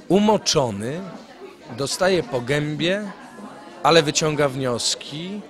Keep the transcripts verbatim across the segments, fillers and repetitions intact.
umoczony, dostaje po gębie, ale wyciąga wnioski.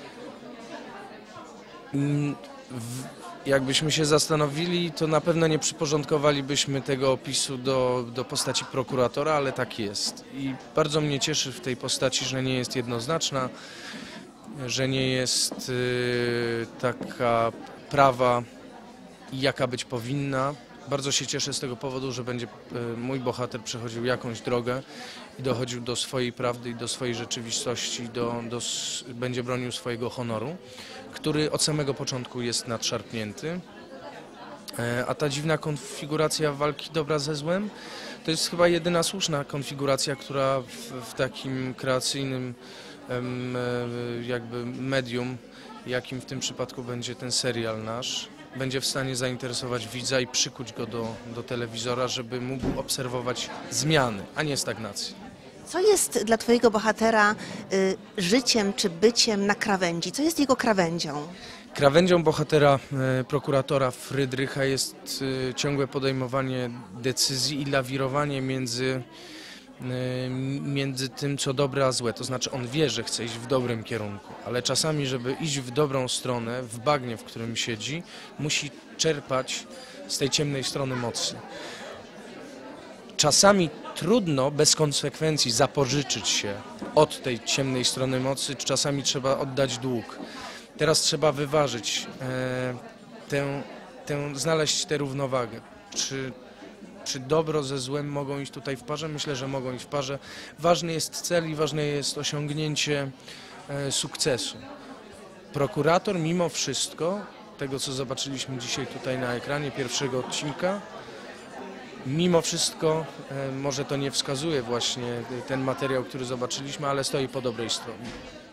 W, jakbyśmy się zastanowili, to na pewno nie przyporządkowalibyśmy tego opisu do, do postaci prokuratora, ale tak jest. I bardzo mnie cieszy w tej postaci, że nie jest jednoznaczna, że nie jest y, taka prawa, jaka być powinna. Bardzo się cieszę z tego powodu, że będzie y, mój bohater przechodził jakąś drogę i dochodził do swojej prawdy i do swojej rzeczywistości, do, do, będzie bronił swojego honoru, który od samego początku jest nadszarpnięty. E, a ta dziwna konfiguracja walki dobra ze złem to jest chyba jedyna słuszna konfiguracja, która w, w takim kreacyjnym em, jakby medium, jakim w tym przypadku będzie ten serial nasz, będzie w stanie zainteresować widza i przykuć go do, do telewizora, żeby mógł obserwować zmiany, a nie stagnację. Co jest dla twojego bohatera y, życiem czy byciem na krawędzi? Co jest jego krawędzią? Krawędzią bohatera e, prokuratora Frydrycha jest e, ciągłe podejmowanie decyzji i lawirowanie między, e, między tym, co dobre, a złe. To znaczy on wie, że chce iść w dobrym kierunku, ale czasami, żeby iść w dobrą stronę, w bagnie, w którym siedzi, musi czerpać z tej ciemnej strony mocy. Czasami trudno bez konsekwencji zapożyczyć się od tej ciemnej strony mocy, czasami trzeba oddać dług. Teraz trzeba wyważyć e, tę, tę, znaleźć tę równowagę. Czy, czy dobro ze złem mogą iść tutaj w parze? Myślę, że mogą iść w parze. Ważny jest cel i ważne jest osiągnięcie e, sukcesu. Prokurator mimo wszystko, tego co zobaczyliśmy dzisiaj tutaj na ekranie pierwszego odcinka, mimo wszystko, e, może to nie wskazuje właśnie ten materiał, który zobaczyliśmy, ale stoi po dobrej stronie.